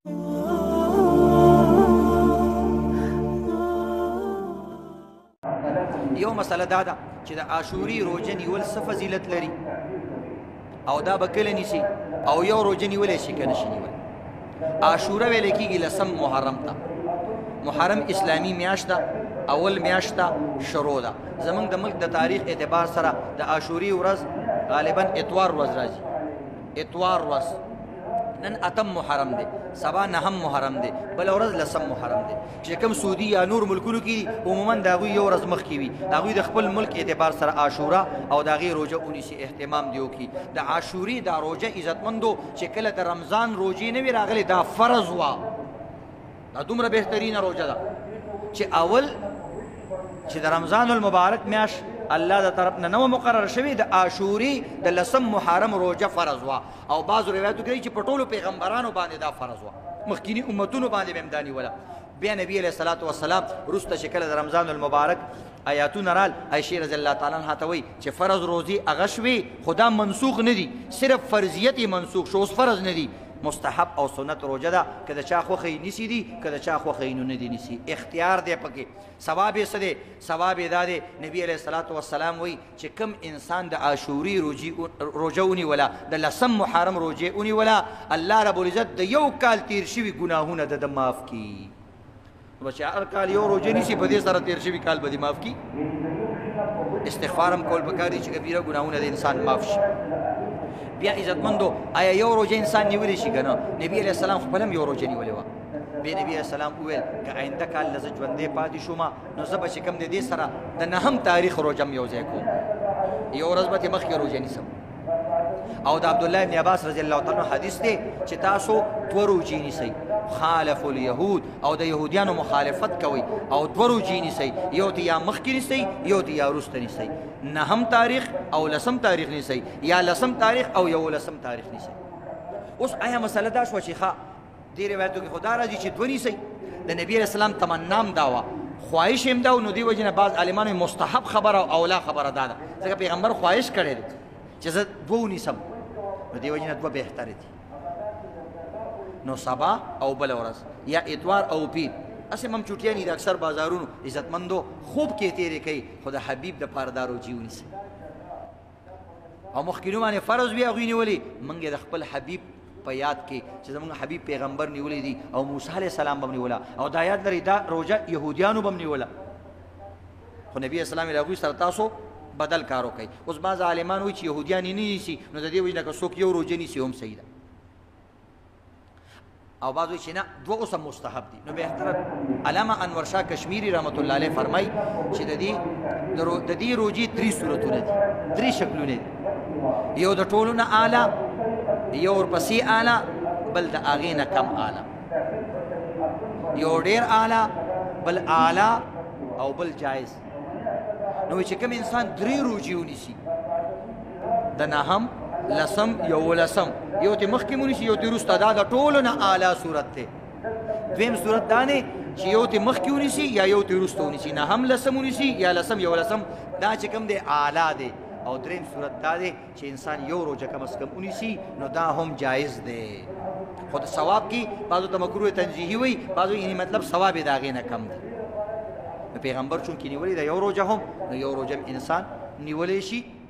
یو مسله دا ده چې د عاشوري روژه نیول څه فضیلت لري او دا به کله نیسي او یو روژه نیولی شي که نشي نیولی. عاشوره ویلی کېږي لسم محرم ته. محرم اسلامي میاشت ده، اول میاشت ته شروع ده. زمونږ د ملک د تاریخ اعتبار سره د عاشوري ورځ غالبا اتوار ورځ راځي. اتوار ورځ نن اتم محرم دی، سبا نهم محرم دی، بل ورځ لسم محرم دی. چې کوم سعودي یا نور ملکونو کې دي عموما د هغوی یو ورځ مخکې وي. هغوی د خپل ملک اعتبار سره عاشوره او د هغې روژه ونیسي، اهتمام دې وکړي. د عاشوري دا روژه عزتمندو چې کله د رمضان روژې نه وي راغلې دا فرض وه. دا دومره بهترینه روژه ده چې اول چې د رمضان المبارک میاشت الله د طرف نه نو مقرر شوی د عاشوري د لسم محرم روژه فرض وه. او بعضو روایتو کوي چې په ټولو پیغمبرانو باندې دا فرض وه، مخکیني امتونو باندې به هم دا نیوله. بیا نبی علیه الصلاة والسلام وروسته چې کله د رمضان المبارک آیاتونه رال، عایشې رضی الله تعالی عنها ته وایي چې فرض روزي هغه شوې خو دا منسوخ نه دي، صرف فرضیت یې منسوخ شو، اوس فرض نه دي. مستحب او سنت روژه ده، که د چا خوښه یې نیسي دي، که د چا خوښه یې نو نه دي نیسي، اختیار دی پکې. ثواب یې څه دی؟ ثواب یې دا دی نبي علیه الصلاة والسلام وایي چې کوم انسان د عاشوري روژه ونیوله، د لسم محرم روژې ونیوله، الله رب العزت د یو کال تیر شوي ګناهونه د ده معاف کړي. نو چې هر کال یو روژه نیسي په دې سره تیر شوي کال به دې معاف کړي. استغفار هم کول پکار دي چې کبیره ګناهونه د انسان معاف شي. بیا عزتمندو آیا یو روژه انسان نیولی شي که نه؟ نبي علیه السلام خپل هم یو روژه نیولې وه. بیا نبي علیه السلام وویل که آینده کال له زه ژوندی پاتې شوم نو زه به چې کوم د دې سره د نهم تاریخ روژه م یو ځای کوم، یو ورځ به ترې مخکې روژه نیسم. او د عبدالله ابن عباس رضی الله تعالی عنه حدیث دی چې تاسو دوه روژې نیسئ، خالف الیهود او د یهودیانو مخالفت کوئ او دوه روژې نیسئ، یو ته یا مخکې نیسئ یو ته یا وروسته نیسئ. نهم تاریخ او لسم تاریخ نیسئ، یا لسم تاریخ او یو لسم تاریخ نیسئ. اوس آیا مسله دا شوه چې ښه دې روایتو کې خو دا راځي چې دوه نیسئ؟ د نبي علیه السلام تمنا هم دا وه، خواهش هم دا و. نو دې وجې نه بعض عالمانو مستحب خبره او اولا خبره دا ده، ځکه پیغمبر خواهش کړی دی چې زه دوه ونیسم، نو دې وجې نه دوه بهتره دي. نو سبا او بله ورځ یا اتوار او پیر اسې هم چوټیانې د اکثر بازارونو عزتمندو خوب کې تېرې کوي، خو د حبیب دپاره دا روجې ونیسي. او مخکینو باندې فرض وي هغوی نیولي، موږ یې د خپل حبیب په یاد کې چې زموږ حبیب پیغمبر نیولی دي او موسی علیه السلام به هم نیوله، او دا یاد لري دا روژه یهودیانو به هم نیوله، خو نبي اسلام یې د هغوی سره تاسو بدل کار وکړئ. اوس بعض عالمان وایي چې یهودیان یې نه نیسي، نو د دې وجې نه که څوک یو روژه نیسي هم صحیح ده. او بعض وایي چې نه دوه اوس هم مستحب دي. نو بهتره علامه انور شاه کشمیری رحمت الله علیه فرمایي چې د دې روژې درې صورتونه دي، درې شکلونه دي. یو د ټولو نه اعلی، یو ورپسې اعلی، بل د هغې نه کم اعلی، یو ډېر اعلی، بل اعلی او بل جایز. نو چې کوم انسان درې روژې ونیسي، د نهم، لسم، یولسم، یو ترې مخکې ونیسي یو ترې وروسته، دا د ټولو نه اعلی صورت دی. دویم صورت دا دی چې یو ترې مخکې ونیسي یا یو ترې وروسته ونیسي، نهم لسم ونیسي یا لسم یولسم، دا چې کوم دی اعلی دی. او دریم صورت دا دی چې انسان یو روژه کم از کم ونیسي، نو دا هم جایز دی. خو د ثواب کې بعضو ته مکروه تنزیهي وایي، بعضو یعنې مطلب ثواب یې د هغې نه کم دی. نو پیغمبر چونکې نیولې ده یو روژه هم، نو یو روژه انسان نیولی شي.